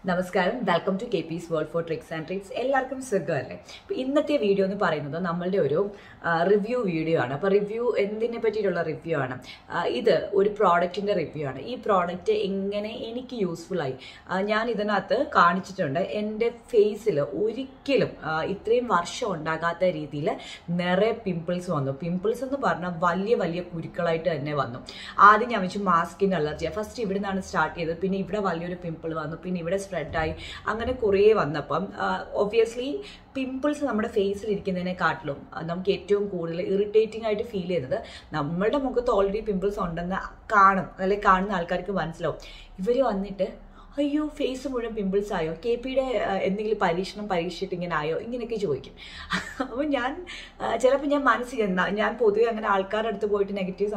നമസ്കാരം welcome to kp'z world for tricks and tricks എല്ലാവർക്കും സുഖമല്ലേ അപ്പോൾ ഇന്നത്തെ വീഡിയോ എന്ന് പറയുന്നത് നമ്മളുടെ ഒരു റിവ്യൂ വീഡിയോ ആണ് അപ്പോൾ റിവ്യൂ എന്തിനെ പറ്റിയിട്ടുള്ള റിവ്യൂ ആണ് ഇത് ഒരു പ്രോഡക്റ്റിന്റെ റിവ്യൂ ആണ് ഈ പ്രോഡക്റ്റ് എങ്ങനെ എനിക്ക് യൂസ്ഫുൾ ആയി ഞാൻ ഇതിനകത്ത് കാണിച്ചിട്ടുണ്ട് എൻ്റെ ഫേസിൽ ഒരിക്കലും ഇത്രയും വർഷം ഉണ്ടാകാത്ത രീതിയിൽ നിറയെ പിമ്പിൾസ് വന്നു പിമ്പിൾസ് എന്ന് പറഞ്ഞാൽ വലിയ വലിയ കുരുക്കളായിട്ട് തന്നെ വന്നു ആദ്യം ഞാൻ വെച്ചു മാസ്കിൻ്റെ അലർജി ഫസ്റ്റ് ഇവിടെ നിന്നാണ് സ്റ്റാർട്ട് ചെയ്തത് പിന്നെ ഇവിടെ വലിയൊരു പിമ്പിൾ വന്നു പിന്നെ ഇവിടെ സ്പ്രെഡായി അങ്ങനെ കുറേ വന്നപ്പം ഒബ്വിയസ്ലി പിമ്പിൾസ് നമ്മുടെ ഫേസിൽ ഇരിക്കുന്നതിനെക്കാട്ടിലും നമുക്ക് ഏറ്റവും കൂടുതൽ ഇറിറ്റേറ്റിംഗ് ആയിട്ട് ഫീൽ ചെയ്യുന്നത് നമ്മുടെ മുഖത്ത് ഓൾറെഡി പിമ്പിൾസ് ഉണ്ടെന്ന് കാണും അല്ലെങ്കിൽ കാണുന്ന ആൾക്കാർക്ക് മനസ്സിലാവും ഇവർ വന്നിട്ട് അയ്യോ ഫേസ് മുഴുവൻ പിമ്പിൾസ് ആയോ കെപിയുടെ എന്തെങ്കിലും പരീക്ഷിച്ചിട്ട് ഇങ്ങനെ ആയോ ഇങ്ങനെയൊക്കെ ചോദിക്കും അപ്പോൾ ഞാൻ ചിലപ്പോൾ ഞാൻ മനസ്സിൽ ഞാൻ പൊതുവെ അങ്ങനെ ആൾക്കാരുടെ അടുത്ത് പോയിട്ട് നെഗറ്റീവ്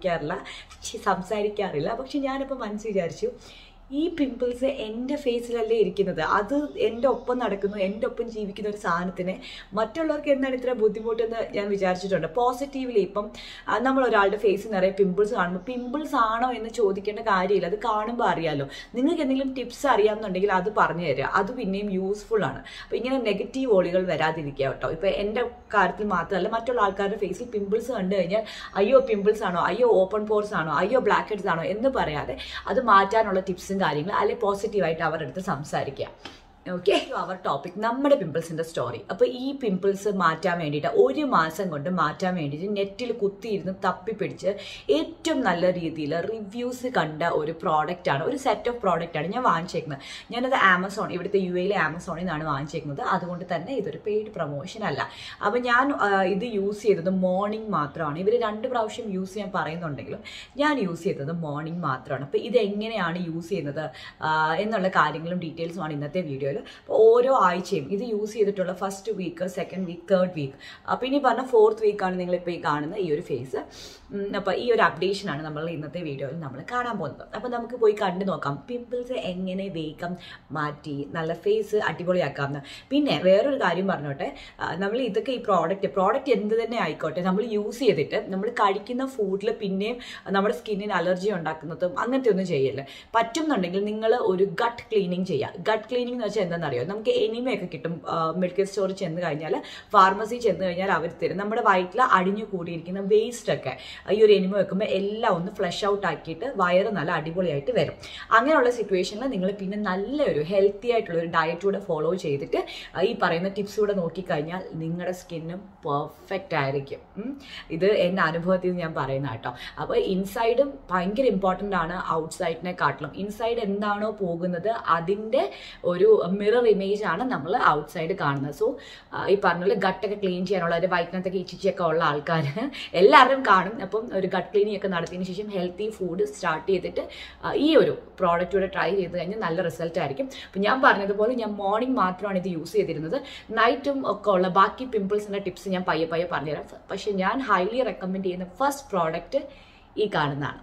സംസാരിക്കാറില്ല പക്ഷെ ഞാനിപ്പോൾ മനസ്സ് വിചാരിച്ചു ഈ പിമ്പിൾസ് എൻ്റെ ഫേസിലല്ലേ ഇരിക്കുന്നത് അത് എൻ്റെ ഒപ്പം നടക്കുന്നു എൻ്റെ ഒപ്പം ജീവിക്കുന്ന ഒരു സാധനത്തിന് മറ്റുള്ളവർക്ക് എന്താണ് ഇത്ര ബുദ്ധിമുട്ടെന്ന് ഞാൻ വിചാരിച്ചിട്ടുണ്ട് പോസിറ്റീവ്ലി ഇപ്പം നമ്മൾ ഒരാളുടെ ഫേസിൽ നിറയെ പിമ്പിൾസ് കാണുമ്പോൾ പിമ്പിൾസ് ആണോ എന്ന് ചോദിക്കേണ്ട കാര്യമില്ല അത് കാണുമ്പോൾ അറിയാമല്ലോ നിങ്ങൾക്ക് എന്തെങ്കിലും ടിപ്സ് അറിയാമെന്നുണ്ടെങ്കിൽ അത് പറഞ്ഞു തരിക അത് പിന്നെയും യൂസ്ഫുൾ ആണ് അപ്പോൾ ഇങ്ങനെ നെഗറ്റീവ് ഓളികൾ വരാതിരിക്കുക കേട്ടോ ഇപ്പോൾ എൻ്റെ കാര്യത്തിൽ മാത്രമല്ല മറ്റുള്ള ആൾക്കാരുടെ ഫേസിൽ പിമ്പിൾസ് കണ്ടു കഴിഞ്ഞാൽ അയ്യോ പിമ്പിൾസ് ആണോ അയ്യോ ഓപ്പൺ പോർസ് ആണോ അയ്യോ ബ്ലാക്ക് ഹെഡ്സ് ആണോ എന്ന് പറയാതെ അത് മാറ്റാനുള്ള ടിപ്സും കാര്യങ്ങൾ അല്ലെങ്കിൽ പോസിറ്റീവായിട്ട് അവരുടെ അടുത്ത് സംസാരിക്കുക ഓക്കെ അവർ ടോപ്പിക് നമ്മുടെ പിമ്പിൾസിൻ്റെ സ്റ്റോറി അപ്പോൾ ഈ പിമ്പിൾസ് മാറ്റാൻ വേണ്ടിയിട്ട് ഒരു മാസം കൊണ്ട് മാറ്റാൻ വേണ്ടിയിട്ട് നെറ്റിൽ കുത്തിയിരുന്ന് തപ്പിപ്പിടിച്ച് ഏറ്റവും നല്ല രീതിയിൽ റിവ്യൂസ് കണ്ട ഒരു പ്രോഡക്റ്റാണ് ഒരു സെറ്റ് ഓഫ് പ്രോഡക്റ്റാണ് ഞാൻ വാങ്ങിച്ചേക്കുന്നത് ഞാനത് ആമസോൺ ഇവിടുത്തെ യുഎയിലെ ആമസോണിൽ നിന്നാണ് വാങ്ങിച്ചേക്കുന്നത് അതുകൊണ്ട് തന്നെ ഇതൊരു പെയ്ഡ് പ്രൊമോഷൻ അല്ല അപ്പോൾ ഞാൻ ഇത് യൂസ് ചെയ്തത് മോർണിംഗ് മാത്രമാണ് ഇവർ 2 പ്രാവശ്യം യൂസ് ചെയ്യാൻ പറയുന്നുണ്ടെങ്കിലും ഞാൻ യൂസ് ചെയ്തത് മോർണിംഗ് മാത്രമാണ് അപ്പോൾ ഇതെങ്ങനെയാണ് യൂസ് ചെയ്യുന്നത് എന്നുള്ള കാര്യങ്ങളും ഡീറ്റെയിൽസുമാണ് ഇന്നത്തെ വീഡിയോയിൽ അപ്പോൾ ഓരോ ആഴ്ചയും ഇത് യൂസ് ചെയ്തിട്ടുള്ള first week second week third week പിന്നെ ഈ പറഞ്ഞ 4th വീക്കാണ് നിങ്ങളിപ്പോൾ ഈ കാണുന്ന ഈ ഒരു ഫേസ് അപ്പോൾ ഈ ഒരു അപ്ഡേഷനാണ് നമ്മൾ ഇന്നത്തെ വീഡിയോയിൽ നമ്മൾ കാണാൻ പോകുന്നത് അപ്പോൾ നമുക്ക് പോയി കണ്ടു നോക്കാം പിമ്പിൾസ് എങ്ങനെ വേഗം മാറ്റി നല്ല ഫേസ് അടിപൊളിയാക്കാമെന്ന് പിന്നെ വേറൊരു കാര്യം പറഞ്ഞോട്ടെ നമ്മൾ ഇതൊക്കെ ഈ പ്രോഡക്റ്റ് എന്ത് തന്നെ ആയിക്കോട്ടെ നമ്മൾ യൂസ് ചെയ്തിട്ട് നമ്മൾ കഴിക്കുന്ന ഫുഡിൽ പിന്നെയും നമ്മുടെ സ്കിന്നിന് അലർജി ഉണ്ടാക്കുന്നതും അങ്ങനത്തെ ഒന്നും ചെയ്യല്ലേ പറ്റുന്നുണ്ടെങ്കിൽ നിങ്ങൾ ഒരു ഗട്ട് ക്ലീനിങ് ചെയ്യുക ഗട്ട് ക്ലീനിങ് എന്ന് വെച്ചാൽ എന്താണെന്നറിയോ നമുക്ക് എനിമയൊക്കെ കിട്ടും മെഡിക്കൽ സ്റ്റോറിൽ ചെന്ന് കഴിഞ്ഞാൽ ഫാർമസി ചെന്ന് കഴിഞ്ഞാൽ അവർ തരും നമ്മുടെ വയറ്റിൽ അടിഞ്ഞു കൂടിയിരിക്കുന്ന വേസ്റ്റൊക്കെ ഈ ഒരു എനിമ വെക്കുമ്പോൾ എല്ലാം ഒന്ന് ഫ്ലഷ് ഔട്ട് ആക്കിയിട്ട് വയറ് നല്ല അടിപൊളിയായിട്ട് വരും അങ്ങനെയുള്ള സിറ്റുവേഷനിൽ നിങ്ങൾ പിന്നെ നല്ലൊരു ഹെൽത്തി ആയിട്ടുള്ള ഒരു ഡയറ്റ് കൂടെ ഫോളോ ചെയ്തിട്ട് ഈ പറയുന്ന ടിപ്സ് കൂടെ നോക്കിക്കഴിഞ്ഞാൽ നിങ്ങളുടെ സ്കിന്നും പെർഫെക്റ്റ് ആയിരിക്കും ഇത് എൻ്റെ അനുഭവത്തിൽ ഞാൻ പറയുന്ന കേട്ടോ അപ്പോൾ ഇൻസൈഡും ഭയങ്കര ഇമ്പോർട്ടൻ്റ് ആണ് ഔട്ട്സൈഡിനെക്കാട്ടിലും ഇൻസൈഡ് എന്താണോ പോകുന്നത് അതിൻ്റെ ഒരു മിറർ ഇമേജ് ആണ് നമ്മൾ ഔട്ട്സൈഡ് കാണുന്നത് സോ ഈ പറഞ്ഞ പോലെ ഗട്ടൊക്കെ ക്ലീൻ ചെയ്യാനുള്ള ഒരു വയറ്റിനകത്തൊക്കെ ഇച്ചിച്ചൊക്കെ ഉള്ള ആൾക്കാർ എല്ലാവരും കാണും അപ്പം ഒരു ഗട്ട് ക്ലീനിങ് ഒക്കെ നടത്തിയതിന് ശേഷം ഹെൽത്തി ഫുഡ് സ്റ്റാർട്ട് ചെയ്തിട്ട് ഈ ഒരു പ്രോഡക്റ്റ് കൂടെ ട്രൈ ചെയ്ത് കഴിഞ്ഞാൽ നല്ല റിസൾട്ട് ആയിരിക്കും അപ്പം ഞാൻ പറഞ്ഞതുപോലെ ഞാൻ മോർണിംഗ് മാത്രമാണ് ഇത് യൂസ് ചെയ്തിരുന്നത് നൈറ്റും ഒക്കെ ഉള്ള ബാക്കി പിമ്പിൾസിൻ്റെ ടിപ്സ് ഞാൻ പയ്യെ പറഞ്ഞുതരാം പക്ഷേ ഞാൻ ഹൈലി റെക്കമെൻഡ് ചെയ്യുന്ന ഫസ്റ്റ് പ്രോഡക്റ്റ് ഈ കാണുന്നതാണ്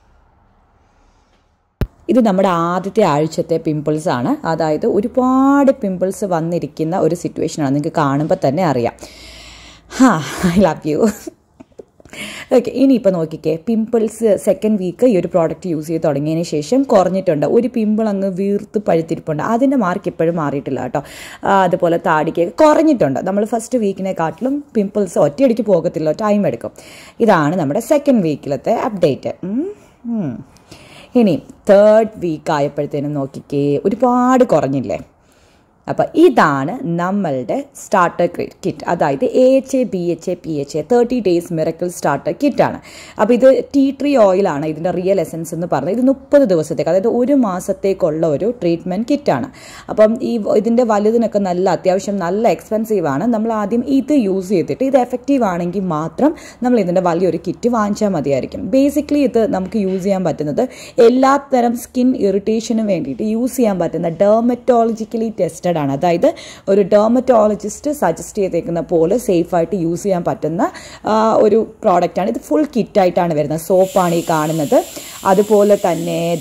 ഇത് നമ്മുടെ ആദ്യത്തെ ആഴ്ചത്തെ പിമ്പിൾസ് ആണ് അതായത് ഒരുപാട് പിമ്പിൾസ് വന്നിരിക്കുന്ന ഒരു സിറ്റുവേഷനാണ് നിങ്ങൾക്ക് കാണുമ്പോൾ തന്നെ അറിയാം ഐ ലവ് യു ഓക്കെ ഇനിയിപ്പോൾ നോക്കിക്കേ പിമ്പിൾസ് സെക്കൻഡ് വീക്ക് ഈ ഒരു പ്രോഡക്റ്റ് യൂസ് ചെയ്ത് തുടങ്ങിയതിന് ശേഷം കുറഞ്ഞിട്ടുണ്ട് ഒരു പിമ്പിൾ അങ്ങ് വീർത്ത് പഴുത്തിരിപ്പുണ്ട് അതിൻ്റെ മാർക്ക് ഇപ്പോഴും മാറിയിട്ടില്ല കേട്ടോ അതുപോലെ താടിക്ക് കുറഞ്ഞിട്ടുണ്ട് നമ്മൾ ഫസ്റ്റ് വീക്കിനെക്കാട്ടിലും പിമ്പിൾസ് ഒറ്റയടിക്ക് പോകത്തില്ല ടൈം എടുക്കും ഇതാണ് നമ്മുടെ സെക്കൻഡ് വീക്കിലത്തെ അപ്ഡേറ്റ് ഇനി തേർഡ് വീക്ക് ആയപ്പോഴത്തേനും നോക്കിക്കേ ഒരുപാട് കുറഞ്ഞില്ലേ അപ്പോൾ ഇതാണ് നമ്മളുടെ സ്റ്റാർട്ടർ കിറ്റ് അതായത് AHA BHA PHA 30 days miracle starter കിറ്റാണ് അപ്പോൾ ഇത് ടീ ട്രീ ഓയിലാണ് ഇതിൻ്റെ റിയൽ എസൻസ് എന്ന് പറഞ്ഞത് ഇത് 30 ദിവസത്തേക്ക് അതായത് ഒരു മാസത്തേക്കുള്ള ഒരു ട്രീറ്റ്മെൻറ്റ് കിറ്റാണ് അപ്പം ഇതിൻ്റെ വലുതിനൊക്കെ അത്യാവശ്യം നല്ല എക്സ്പെൻസീവാണ് നമ്മൾ ആദ്യം ഇത് യൂസ് ചെയ്തിട്ട് ഇത് എഫക്റ്റീവ് ആണെങ്കിൽ മാത്രം നമ്മൾ ഇതിൻ്റെ വലിയൊരു കിറ്റ് വാങ്ങിച്ചാൽ മതിയായിരിക്കും ബേസിക്കലി ഇത് നമുക്ക് യൂസ് ചെയ്യാൻ പറ്റുന്നത് എല്ലാത്തരം സ്കിൻ ഇറിറ്റേഷനും വേണ്ടിയിട്ട് യൂസ് ചെയ്യാൻ പറ്റുന്ന ഡെർമറ്റോളജിക്കലി ടെസ്റ്റഡ് ആണ് അതായത് ഒരു ഡെർമറ്റോളജിസ്റ്റ് സജസ്റ്റ് ചെയ്തേക്കുന്ന പോലെ സേഫായിട്ട് യൂസ് ചെയ്യാൻ പറ്റുന്ന ഒരു പ്രോഡക്റ്റാണ് ഇത് ഫുൾ കിറ്റായിട്ടാണ് വരുന്നത് സോപ്പാണ് ഈ കാണുന്നത് അതുപോലെ തന്നെ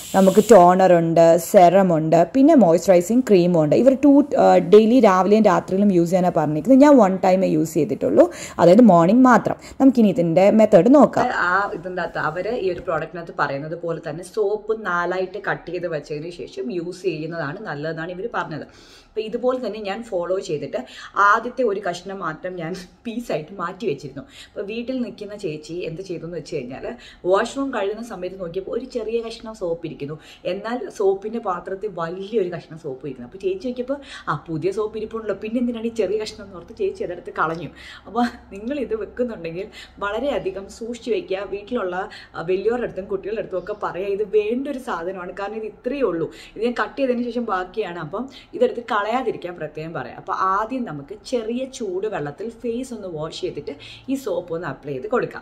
നമുക്ക് ടോണറുണ്ട്, സെറമുണ്ട്, പിന്നെ മോയ്സ്ചറൈസിങ് ക്രീമും ഉണ്ട്. ഇവർ ഡെയിലി രാവിലെയും രാത്രിയിലും യൂസ് ചെയ്യാനാണ് പറഞ്ഞിരിക്കുന്നത്. ഞാൻ 1 ടൈമേ യൂസ് ചെയ്തിട്ടുള്ളൂ, അതായത് മോർണിംഗ് മാത്രം. നമുക്കിനി ഇതിൻ്റെ മെത്തേഡ് നോക്കാം. ഇതിൻ്റെ അകത്ത് അവർ ഈ ഒരു പ്രോഡക്റ്റിനകത്ത് പറയുന്നത് പോലെ തന്നെ സോപ്പ് 4ആയിട്ട് കട്ട് ചെയ്ത് വെച്ചതിന് ശേഷം യൂസ് ചെയ്യുന്നതാണ് നല്ലതെന്നാണ് ഇവർ പറഞ്ഞത്. അപ്പോൾ ഇതുപോലെ തന്നെ ഞാൻ ഫോളോ ചെയ്തിട്ട് ആദ്യത്തെ ഒരു കഷ്ണം മാത്രം ഞാൻ പീസായിട്ട് മാറ്റി വെച്ചിരുന്നു. അപ്പോൾ വീട്ടിൽ നിൽക്കുന്ന ചേച്ചി എന്ത് ചെയ്തു എന്ന് വെച്ച് കഴിഞ്ഞാൽ, വാഷ്റൂം കഴുകുന്ന സമയത്ത് നോക്കിയപ്പോൾ ഒരു ചെറിയ കഷ്ണം സോപ്പ് ഇരിക്കുന്നു, എന്നാൽ സോപ്പിൻ്റെ പാത്രത്തിൽ വലിയൊരു കഷ്ണം സോപ്പ് ഇരിക്കുന്നു. അപ്പോൾ ചേച്ചി നോക്കിയപ്പോൾ പുതിയ സോപ്പ് ഇരിപ്പുണ്ടല്ലോ, പിന്നെ എന്തിനാണ് ഈ ചെറിയ കഷ്ണം എന്ന് ഓർത്ത് ചേച്ചി അതെടുത്ത് കളഞ്ഞു. അപ്പോൾ നിങ്ങളിത് വെക്കുന്നുണ്ടെങ്കിൽ വളരെയധികം സൂക്ഷിച്ച് വയ്ക്കുക. വീട്ടിലുള്ള വലിയവരുടെ അടുത്തും കുട്ടികളുടെ അടുത്തും ഒക്കെ പറയുക, ഇത് വേണ്ട ഒരു സാധനമാണ്, കാരണം ഇത് ഇത്രയേ ഉള്ളൂ, ഇത് ഞാൻ കട്ട് ചെയ്തതിന് ശേഷം ബാക്കിയാണ്, അപ്പം ഇതെടുത്ത് കളയാതിരിക്കാൻ പ്രത്യേകം പറയാം. അപ്പോൾ ആദ്യം നമുക്ക് ചെറിയ ചൂട് വെള്ളത്തിൽ ഫേസ് ഒന്ന് വാഷ് ചെയ്തിട്ട് ഈ സോപ്പ് ഒന്ന് അപ്ലൈ ചെയ്ത് കൊടുക്കാം.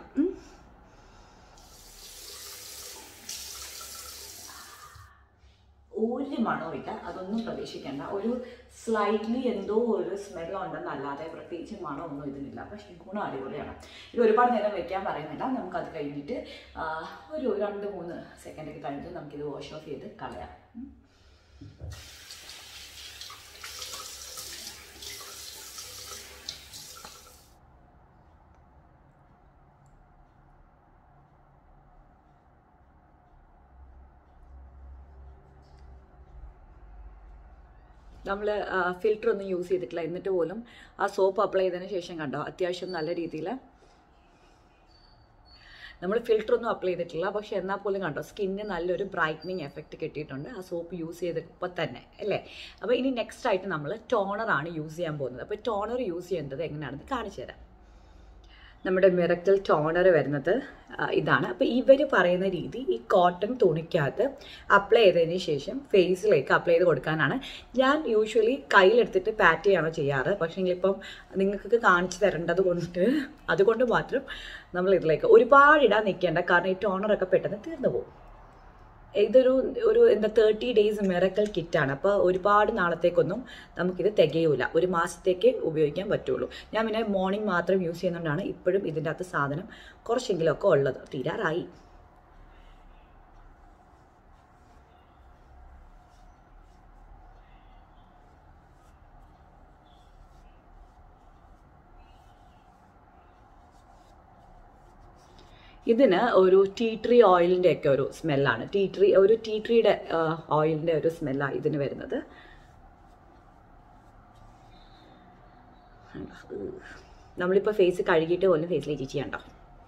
ഒരു മണമില്ല, അതൊന്നും പ്രതീക്ഷിക്കേണ്ട. ഒരു സ്ലൈറ്റ്ലി എന്തോ ഒരു സ്മെല്ലുണ്ടെന്നല്ലാതെ പ്രത്യേകിച്ച് മണമൊന്നും ഇതിനില്ല. പക്ഷേ ഗുണം അടിപൊളിയാണ്. ഇത് ഒരുപാട് നേരം വെക്കാൻ പറയുന്നില്ല, നമുക്കത് കഴിഞ്ഞിട്ട് ഒരു 2-3 സെക്കൻഡൊക്കെ കഴിഞ്ഞിട്ട് നമുക്കിത് വാഷ് ഓഫ് ചെയ്ത് കളയാം. നമ്മൾ ഫിൽറ്റർ ഒന്നും യൂസ് ചെയ്തിട്ടില്ല, എന്നിട്ട് പോലും ആ സോപ്പ് അപ്ലൈ ചെയ്തതിന് ശേഷം കണ്ടോ അത്യാവശ്യം നല്ല രീതിയിൽ നമ്മൾ ഫിൽറ്റർ ഒന്നും അപ്ലൈ ചെയ്തിട്ടില്ല, പക്ഷേ എന്നാൽ പോലും കണ്ടോ സ്കിന്നിന് നല്ലൊരു ബ്രൈറ്റനിങ് എഫക്റ്റ് കിട്ടിയിട്ടുണ്ട് ആ സോപ്പ് യൂസ് ചെയ്തപ്പോൾ തന്നെ അല്ലേ. അപ്പോൾ ഇനി നെക്സ്റ്റ് ആയിട്ട് നമ്മൾ ടോണറാണ് യൂസ് ചെയ്യാൻ പോകുന്നത്. അപ്പോൾ ടോണർ യൂസ് ചെയ്യേണ്ടത് എങ്ങനെയാണെന്ന് കാണിച്ചു തരാം. നമ്മുടെ മിറക്കിൾ ടോണർ വരുന്നത് ഇതാണ്. അപ്പോൾ ഇവർ പറയുന്ന രീതി ഈ കോട്ടൺ തുണിക്കകത്ത് അപ്ലൈ ചെയ്തതിന് ശേഷം ഫേസിലേക്ക് അപ്ലൈ ചെയ്ത് കൊടുക്കാനാണ്. ഞാൻ യൂഷ്വലി കയ്യിലെടുത്തിട്ട് പാറ്റ് ചെയ്യാണോ ചെയ്യാറ്, പക്ഷേ ഇപ്പം നിങ്ങൾക്ക് കാണിച്ചു തരേണ്ടത് അതുകൊണ്ട് മാത്രം നമ്മൾ ഇതിലേക്ക് ഒരുപാട് ഇടാൻ നിൽക്കേണ്ട, കാരണം ഈ ടോണറൊക്കെ പെട്ടെന്ന് തീർന്നു പോകും. ഇതൊരു 30 ഡേയ്സ് മിറക്കിൾ കിറ്റാണ്. അപ്പോൾ ഒരുപാട് നാളത്തേക്കൊന്നും നമുക്കിത് തികയൂല, ഒരു മാസത്തേക്ക് ഉപയോഗിക്കാൻ പറ്റുള്ളൂ. ഞാൻ പിന്നെ മോർണിംഗ് മാത്രം യൂസ് ചെയ്യുന്നതുകൊണ്ടാണ് ഇപ്പോഴും ഇതിൻ്റെ അകത്ത് സാധനം കുറച്ചെങ്കിലുമൊക്കെ ഉള്ളത്. തീരാറായി. ഇതിന് ഒരു ടീ ട്രീ ഓയിലിൻ്റെ ഒക്കെ ഒരു സ്മെല്ലാണ്. ടീ ട്രീയുടെ ഓയിലിൻ്റെ ഒരു സ്മെല്ലാണ് ഇതിന് വരുന്നത്. നമ്മളിപ്പോൾ ഫേസ് കഴുകിയിട്ട് പോലും ഫേസിലേക്ക് ചെയ്യണ്ടോ.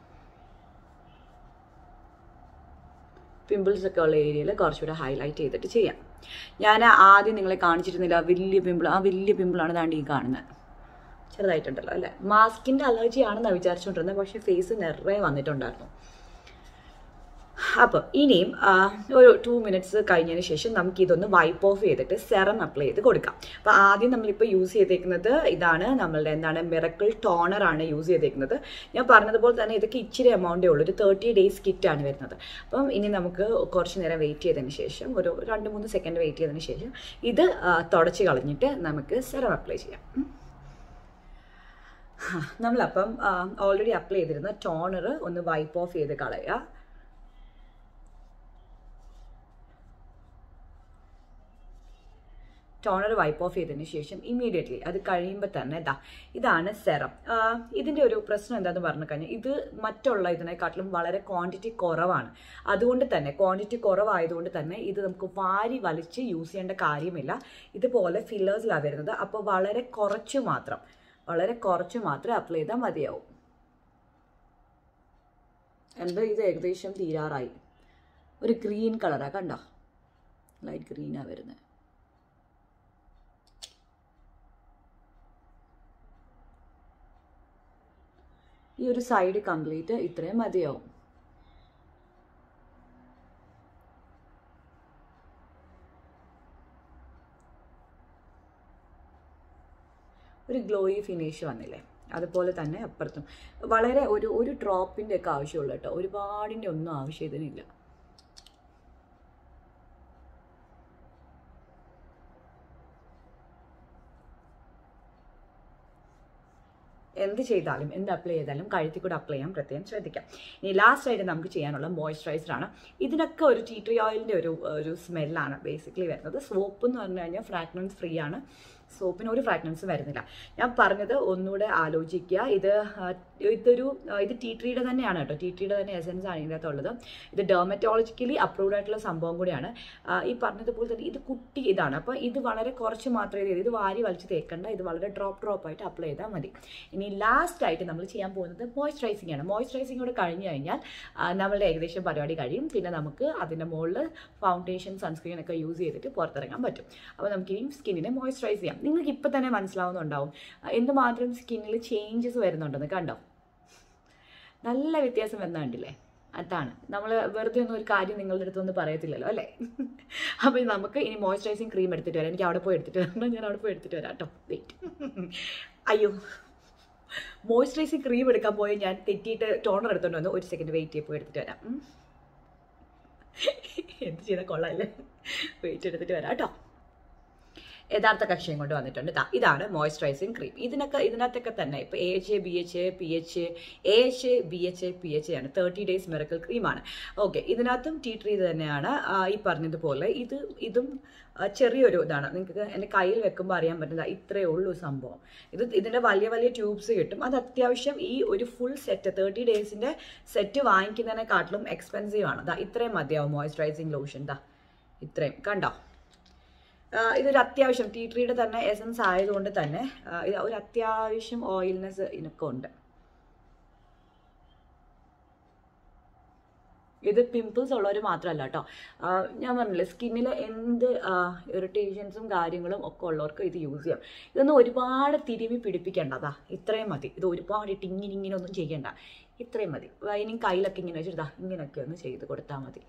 പിമ്പിൾസ് ഒക്കെ ഉള്ള ഏരിയയിൽ കുറച്ചുകൂടെ ഹൈലൈറ്റ് ചെയ്തിട്ട് ചെയ്യാം. ഞാൻ ആദ്യം നിങ്ങളെ കാണിച്ചിരുന്നില്ല വലിയ പിമ്പിൾ, ആ വലിയ പിമ്പിളാണ് താണ്ട് ഈ കാണുന്നത്. ചെറുതായിട്ടുണ്ടല്ലോ അല്ലേ. മാസ്കിൻ്റെ അലർജി ആണെന്നാണ് വിചാരിച്ചുകൊണ്ടിരുന്നത്, പക്ഷേ ഫേസ് നിറയെ വന്നിട്ടുണ്ടായിരുന്നു. അപ്പം ഇനിയും ഒരു 2 മിനിറ്റ്സ് കഴിഞ്ഞതിന് ശേഷം നമുക്കിതൊന്ന് വൈപ്പ് ഓഫ് ചെയ്തിട്ട് സെറം അപ്ലൈ ചെയ്ത് കൊടുക്കാം. അപ്പോൾ ആദ്യം നമ്മളിപ്പോൾ യൂസ് ചെയ്തേക്കുന്നത് ഇതാണ്, നമ്മളുടെ മിറക്കിൾ ടോണറാണ് യൂസ് ചെയ്തേക്കുന്നത്. ഞാൻ പറഞ്ഞതുപോലെ തന്നെ ഇതൊക്കെ ഇച്ചിരി എമൗണ്ടേ ഉള്ളൂ, ഒരു 30 ഡേയ്സ് കിറ്റാണ് വരുന്നത്. അപ്പം ഇനി നമുക്ക് കുറച്ച് നേരം വെയിറ്റ് ചെയ്തതിന് ശേഷം, ഒരു 2-3 സെക്കൻഡ് വെയിറ്റ് ചെയ്തതിന് ശേഷം ഇത് തുടച്ച് കളഞ്ഞിട്ട് നമുക്ക് സെറം അപ്ലൈ ചെയ്യാം. നമ്മളപ്പം ഓൾറെഡി അപ്ലൈ ചെയ്തിരുന്ന ടോണർ ഒന്ന് വൈപ്പ് ഓഫ് ചെയ്ത് കളയുക. ടോണർ വൈപ്പ് ഓഫ് ചെയ്തതിന് ശേഷം ഇമ്മീഡിയറ്റ്ലി അത് കഴിയുമ്പോൾ തന്നെ ഇതാണ് സെറം. ഇതിൻ്റെ ഒരു പ്രശ്നം എന്താണെന്ന് പറഞ്ഞു കഴിഞ്ഞാൽ, ഇത് മറ്റുള്ള ഇതിനെക്കാട്ടിലും വളരെ ക്വാണ്ടിറ്റി കുറവാണ്. അതുകൊണ്ട് തന്നെ ക്വാണ്ടിറ്റി കുറവായതുകൊണ്ട് തന്നെ ഇത് നമുക്ക് വാരി വലിച്ച് യൂസ് ചെയ്യേണ്ട കാര്യമില്ല. ഇതുപോലെ ഫില്ലേഴ്സിലാണ് വരുന്നത്. അപ്പോൾ വളരെ കുറച്ച് മാത്രം അപ്ലൈ ചെയ്താൽ മതിയാവും. എൻ്റെ ഇത് ഏകദേശം തീരാറായി. ഒരു ഗ്രീൻ കളറാണ്, കണ്ടോ, ലൈറ്റ് ഗ്രീനാണ് വരുന്നത്. ഈ ഒരു സൈഡ് കംപ്ലീറ്റ് ഇത്രയും മതിയാവും. ഒരു ഗ്ലോയി ഫിനിഷ് വന്നില്ലേ, അതുപോലെ തന്നെ അപ്പുറത്തും വളരെ ഒരു ഡ്രോപ്പിൻ്റെ ഒക്കെ ആവശ്യമുള്ളൂ കേട്ടോ, ഒരുപാടിൻ്റെ ഒന്നും ആവശ്യം ഇതിനില്ല. എന്ത് ചെയ്താലും എന്ത് അപ്ലൈ ചെയ്താലും കഴുത്തിൽ കൂടെ അപ്ലൈ ചെയ്യാൻ പ്രത്യേകം ശ്രദ്ധിക്കാം. ഇനി ലാസ്റ്റായിട്ട് നമുക്ക് ചെയ്യാനുള്ള മോയ്സ്ചറൈസറാണ്. ഇതിനൊക്കെ ഒരു ടീ ട്രീ ഓയിലിൻ്റെ ഒരു സ്മെല്ലാണ് ബേസിക്കലി വരുന്നത്. സോപ്പ് എന്ന് പറഞ്ഞു കഴിഞ്ഞാൽ ഫ്രാഗ്രൻസ് ഫ്രീ ആണ്. സോപ്പിന് ഒരു ഫ്രാഗ്രൻസ് വരുന്നില്ല. ഞാൻ പറഞ്ഞത് ഒന്നുകൂടെ ആലോചിക്കുക. ഇത് ടീ ട്രീയുടെ തന്നെയാണ് കേട്ടോ. ടീ ട്രീയുടെ തന്നെ എസെൻസ് ആണ് ഇതിനകത്തുള്ളത്. ഇത് ഡെർമറ്റോളജിക്കലി അപ്രൂവ്ഡ് ആയിട്ടുള്ള സംഭവം കൂടിയാണ്. ഈ പറഞ്ഞതുപോലെ തന്നെ ഇത് കുട്ടി ഇതാണ്. അപ്പോൾ ഇത് വളരെ കുറച്ച് മാത്രമേ ഇത് വാരി വലിച്ച് തേക്കണ്ട. ഇത് വളരെ ഡ്രോപ്പ് ആയിട്ട് അപ്ലൈ ചെയ്താൽ മതി. ഇനി ലാസ്റ്റായിട്ട് നമ്മൾ ചെയ്യാൻ പോകുന്നത് മോയ്സ്ചറൈസിംഗ് ആണ്. മോയ്സ്ചറൈസിംഗ് കൂടെ കഴിഞ്ഞ് കഴിഞ്ഞാൽ നമ്മളുടെ ഏകദേശം പരിപാടി കഴിയും. പിന്നെ നമുക്ക് അതിൻ്റെ മുകളിൽ ഫൗണ്ടേഷൻ സൺസ്ക്രീൻ ഒക്കെ യൂസ് ചെയ്തിട്ട് പുറത്തിറങ്ങാൻ പറ്റും. അപ്പോൾ നമുക്ക് ഇനി സ്കിന്നിനെ മോയ്സ്ചറൈസ് ചെയ്യാം. നിങ്ങൾക്ക് ഇപ്പം തന്നെ മനസ്സിലാവുന്നുണ്ടാവും എന്തുമാത്രം സ്കിന്നിൽ ചേഞ്ചസ് വരുന്നുണ്ടെന്ന്. കണ്ടോ, നല്ല വ്യത്യാസം വരുന്ന കണ്ടില്ലേ? അതാണ് നമ്മൾ വെറുതെ ഒന്നും ഒരു കാര്യം നിങ്ങളുടെ അടുത്തൊന്നും പറയത്തില്ലല്ലോ അല്ലേ. അപ്പോൾ നമുക്ക് ഇനി മോയ്സ്ചറൈസിങ് ക്രീം എടുത്തിട്ട് വരാം. എനിക്ക് അവിടെ പോയി എടുത്തിട്ട് വരണം. ഞാൻ അവിടെ പോയി എടുത്തിട്ട് വരാം കേട്ടോ. വെയിറ്റ്. അയ്യോ, മോയ്സ്ചറൈസിങ് ക്രീം എടുക്കാൻ പോയി ഞാൻ തെറ്റിയിട്ട് ടോണർ എടുത്തോണ്ട് വന്നു. ഒരു സെക്കൻഡ് വെയിറ്റ് ചെയ്ത് പോയി എടുത്തിട്ട് വരാം. എന്ത് ചെയ്താൽ കൊള്ളാമല്ലേ? വെയിറ്റ് എടുത്തിട്ട് വരാം കേട്ടോ. യഥാർത്ഥ കക്ഷിയും കൊണ്ട് വന്നിട്ടുണ്ട്. ഇതാണ് മോയ്സ്ചറൈസിങ് ക്രീം. ഇതിനകത്തൊക്കെ തന്നെ ഇപ്പോൾ AHA BHA PHA AHA BHA PHA ആണ്. 30 days മിറക്കിൾ ക്രീമാണ്. ഓക്കെ, ഇതിനകത്തും ടീ ട്രീ തന്നെയാണ്. ഈ പറഞ്ഞതുപോലെ ഇതും ചെറിയൊരു ഇതാണ്. നിങ്ങൾക്ക് എൻ്റെ കയ്യിൽ വെക്കുമ്പോൾ അറിയാൻ പറ്റുന്നത് ഇത്രയേ ഉള്ളൂ സംഭവം. ഇതിൻ്റെ വലിയ ട്യൂബ്സ് കിട്ടും. അത് അത്യാവശ്യം ഈ ഒരു ഫുൾ സെറ്റ് 30 days സെറ്റ് വാങ്ങിക്കുന്നതിനെക്കാട്ടിലും എക്സ്പെൻസീവ് ആണ്. ഇത്രയും മതിയാവും മോയ്സ്ചറൈസിങ് ലോഷൻ. ഇത്രയും കണ്ടോ. ഇതൊരു അത്യാവശ്യം ടീ ട്രീയുടെ തന്നെ എസൻസ് ആയതുകൊണ്ട് തന്നെ ഒരു അത്യാവശ്യം ഓയിൽനെസ് ഇതിനൊക്കെ ഉണ്ട്. ഇത് പിമ്പിൾസ് ഉള്ളവർ മാത്രമല്ല കേട്ടോ. ഞാൻ പറഞ്ഞില്ലേ, സ്കിന്നിൽ എന്ത് ഇറിറ്റേഷൻസും കാര്യങ്ങളും ഒക്കെ ഉള്ളവർക്ക് ഇത് യൂസ് ചെയ്യാം. ഇതൊന്നും ഒരുപാട് തിരുമി പിടിപ്പിക്കേണ്ടതാ. ഇത്രയും മതി. ഇത് ഒരുപാട് ഇങ്ങനെ ഒന്നും ചെയ്യണ്ട. ഇത്രയും മതി. ഇനി കയ്യിലൊക്കെ ഇങ്ങനെ വെച്ചിട്ട് ഇങ്ങനെയൊക്കെ ഒന്ന് ചെയ്ത് കൊടുത്താൽ മതി.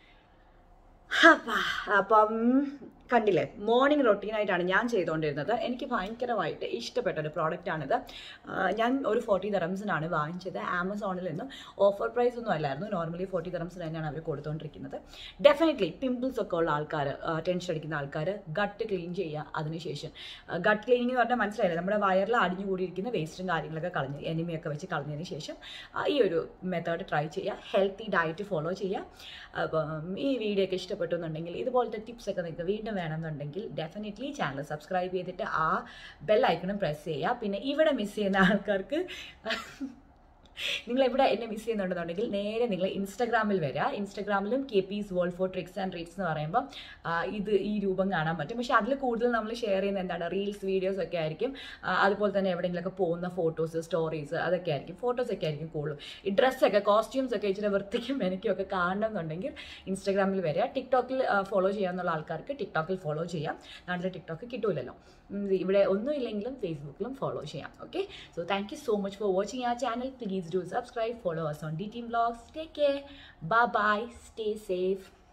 അപ്പം കണ്ടില്ലേ, മോർണിംഗ് റൊട്ടീനായിട്ടാണ് ഞാൻ ചെയ്തുകൊണ്ടിരുന്നത്. എനിക്ക് ഭയങ്കരമായിട്ട് ഇഷ്ടപ്പെട്ട ഒരു പ്രോഡക്റ്റാണിത്. ഞാൻ ഒരു 40 dirhamsനാണ് വാങ്ങിച്ചത്. ആമസോണിൽ നിന്നും ഓഫർ പ്രൈസ് ഒന്നും അല്ലായിരുന്നു. നോർമലി 40 dirhams തന്നെയാണ് അവർ കൊടുത്തുകൊണ്ടിരിക്കുന്നത്. ഡെഫിനറ്റ്ലി പിമ്പിൾസ് ഒക്കെ ഉള്ള ആൾക്കാർ, ടെൻഷൻ അടിക്കുന്ന ആൾക്കാർ ഗട്ട് ക്ലീൻ ചെയ്യുക. അതിനുശേഷം ഗട്ട് ക്ലീനിങ് എന്ന് പറഞ്ഞാൽ മനസ്സിലായില്ലേ, നമ്മുടെ വയറിൽ അടിഞ്ഞുകൂടിയിരിക്കുന്ന വേസ്റ്റും കാര്യങ്ങളൊക്കെ കളഞ്ഞ് എനിമയൊക്കെ വെച്ച് കളഞ്ഞതിന് ശേഷം ഈ ഒരു മെത്തേഡ് ട്രൈ ചെയ്യുക. ഹെൽത്തി ഡയറ്റ് ഫോളോ ചെയ്യുക. അപ്പം ഈ വീഡിയോ ഒക്കെ ഇഷ്ടപ്പെട്ടു എന്നുണ്ടെങ്കിൽ, ഇതുപോലത്തെ ടിപ്സ് ഒക്കെ നിങ്ങൾക്ക് വീണ്ടും വേണമെന്നുണ്ടെങ്കിൽ ഡെഫിനറ്റ്ലി ചാനൽ സബ്സ്ക്രൈബ് ചെയ്തിട്ട് ആ ബെൽ ഐക്കണും പ്രസ് ചെയ്യുക. പിന്നെ ഇവിടെ മിസ് ചെയ്യുന്ന ആൾക്കാർക്ക് നിങ്ങൾ എവിടെ എന്നെ മിസ് ചെയ്യുന്നുണ്ടെന്നുണ്ടെങ്കിൽ നേരെ നിങ്ങൾ ഇൻസ്റ്റാഗ്രാമിൽ വരിക. ഇൻസ്റ്റാഗ്രാമിലും kp'z world for tricks and treats എന്ന് പറയുമ്പോൾ ഈ രൂപം കാണാൻ പറ്റും. പക്ഷേ അതിൽ കൂടുതൽ നമ്മൾ ഷെയർ ചെയ്യുന്ന എന്താണ്, റീൽസ് വീഡിയോസ് ഒക്കെ ആയിരിക്കും. അതുപോലെ തന്നെ എവിടെയെങ്കിലുമൊക്കെ പോകുന്ന ഫോട്ടോസ്, സ്റ്റോറീസ്, അതൊക്കെ ആയിരിക്കും. ഫോട്ടോസൊക്കെ ആയിരിക്കും കൂടുതലും. ഈ ഡ്രസ്സൊക്കെ, കോസ്റ്റ്യൂംസ് ഒക്കെ ഇച്ചിരി വൃത്തിക്കും എനിക്കൊക്കെ കാണണമെന്നുണ്ടെങ്കിൽ ഇൻസ്റ്റാഗ്രാമിൽ വരിക. ടിക്ടോക്കിൽ ഫോളോ ചെയ്യാമെന്നുള്ള ആൾക്കാർക്ക് ടിക്ടോക്കിൽ ഫോളോ ചെയ്യാം. നാട്ടിലെ ടിക്ടോക്ക് കിട്ടൂലല്ലോ. ഇവിടെ ഒന്നുമില്ലെങ്കിലും ഫേസ്ബുക്കിലും ഫോളോ ചെയ്യാം. Okay, so thank you so much for watching our channel. Please do subscribe, follow us on DTeam Vlogs. Take care, bye bye, stay safe.